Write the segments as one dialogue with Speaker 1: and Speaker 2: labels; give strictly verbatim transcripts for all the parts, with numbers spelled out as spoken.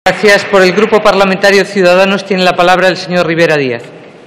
Speaker 1: Gracias. Por el Grupo Parlamentario Ciudadanos tiene la palabra el señor Rivera Díaz.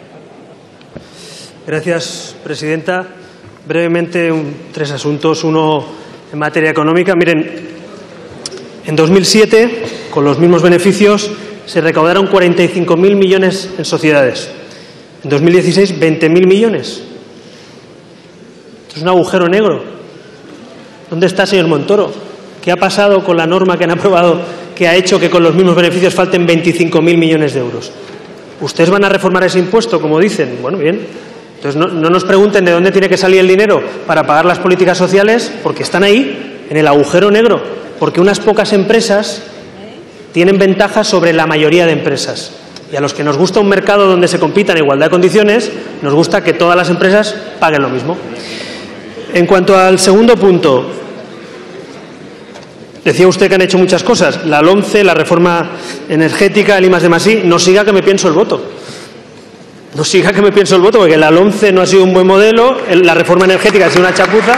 Speaker 2: Gracias, presidenta. Brevemente, un, tres asuntos. Uno, en materia económica. Miren, en dos mil siete, con los mismos beneficios, se recaudaron cuarenta y cinco mil millones en sociedades. En dos mil dieciséis, veinte mil millones. Esto es un agujero negro. ¿Dónde está, señor Montoro? ¿Qué ha pasado con la norma que han aprobado que ha hecho que con los mismos beneficios falten veinticinco mil millones de euros? ¿Ustedes van a reformar ese impuesto, como dicen? Bueno, bien. Entonces, no, no nos pregunten de dónde tiene que salir el dinero para pagar las políticas sociales, porque están ahí, en el agujero negro. Porque unas pocas empresas tienen ventajas sobre la mayoría de empresas. Y a los que nos gusta un mercado donde se compita en igualdad de condiciones, nos gusta que todas las empresas paguen lo mismo. En cuanto al segundo punto, decía usted que han hecho muchas cosas. La LOMCE, la reforma energética, el I más D más I. No siga que me pienso el voto. No siga que me pienso el voto, porque la LOMCE no ha sido un buen modelo, la reforma energética ha sido una chapuza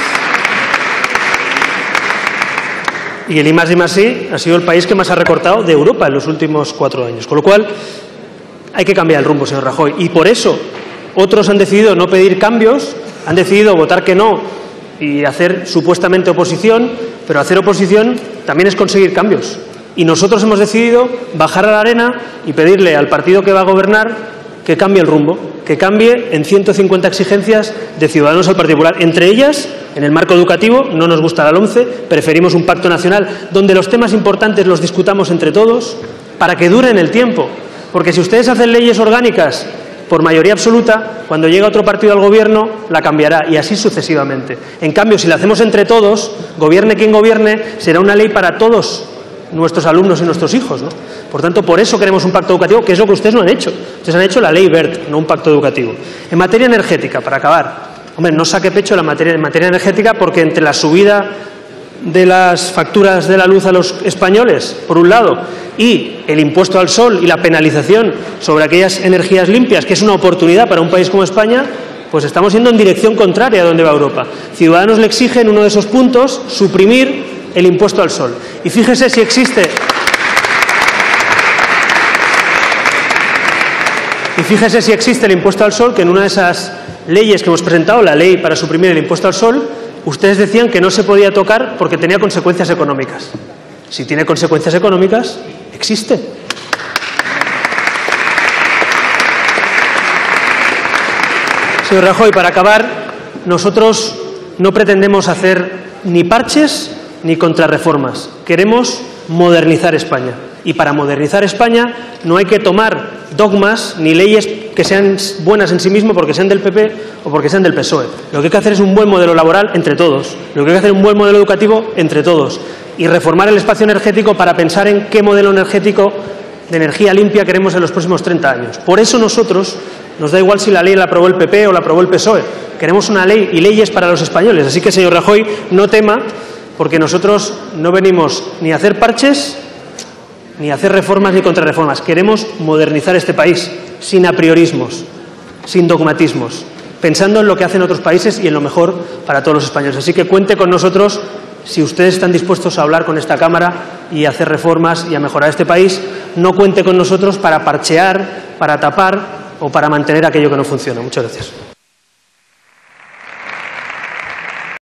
Speaker 2: y el I más D más I ha sido el país que más ha recortado de Europa en los últimos cuatro años. Con lo cual, hay que cambiar el rumbo, señor Rajoy. Y por eso, otros han decidido no pedir cambios, han decidido votar que no y hacer supuestamente oposición, pero hacer oposición también es conseguir cambios. Y nosotros hemos decidido bajar a la arena y pedirle al partido que va a gobernar que cambie el rumbo, que cambie en ciento cincuenta exigencias de Ciudadanos al Partido Popular. Entre ellas, en el marco educativo, no nos gusta la LOMCE, preferimos un pacto nacional donde los temas importantes los discutamos entre todos para que duren el tiempo. Porque si ustedes hacen leyes orgánicas por mayoría absoluta, cuando llega otro partido al gobierno, la cambiará, y así sucesivamente. En cambio, si la hacemos entre todos, gobierne quien gobierne, será una ley para todos nuestros alumnos y nuestros hijos, ¿no? Por tanto, por eso queremos un pacto educativo, que es lo que ustedes no han hecho. Ustedes han hecho la ley BERT, no un pacto educativo. En materia energética, para acabar, hombre, no saque pecho la materia, en materia energética, porque entre la subida de las facturas de la luz a los españoles, por un lado, y el impuesto al sol y la penalización sobre aquellas energías limpias, que es una oportunidad para un país como España, pues estamos yendo en dirección contraria a donde va Europa. Ciudadanos le exige en uno de esos puntos suprimir el impuesto al sol. Y fíjese si existe... Y fíjese si existe el impuesto al sol, que en una de esas leyes que hemos presentado, la ley para suprimir el impuesto al sol, ustedes decían que no se podía tocar porque tenía consecuencias económicas. Si tiene consecuencias económicas, existe. Señor Rajoy, para acabar, nosotros no pretendemos hacer ni parches ni contrarreformas. Queremos modernizar España. Y para modernizar España no hay que tomar dogmas ni leyes que sean buenas en sí mismo porque sean del P P o porque sean del P S O E. Lo que hay que hacer es un buen modelo laboral entre todos. Lo que hay que hacer es un buen modelo educativo entre todos. Y reformar el espacio energético para pensar en qué modelo energético de energía limpia queremos en los próximos treinta años. Por eso nosotros, nos da igual si la ley la aprobó el P P o la aprobó el P S O E. Queremos una ley y leyes para los españoles. Así que, señor Rajoy, no tema, porque nosotros no venimos ni a hacer parches, ni a hacer reformas ni contrarreformas. Queremos modernizar este país sin apriorismos, sin dogmatismos, pensando en lo que hacen otros países y en lo mejor para todos los españoles. Así que cuente con nosotros si ustedes están dispuestos a hablar con esta Cámara y a hacer reformas y a mejorar este país. No cuente con nosotros para parchear, para tapar o para mantener aquello que no funciona. Muchas gracias.